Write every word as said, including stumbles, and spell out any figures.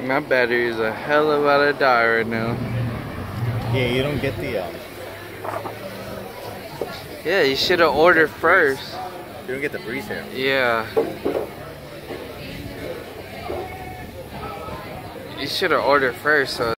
My battery is a hell of a lot to die right now. Yeah, you don't get the. Um, yeah, you should have ordered first. You don't get the breeze here. Yeah. You should have ordered first. So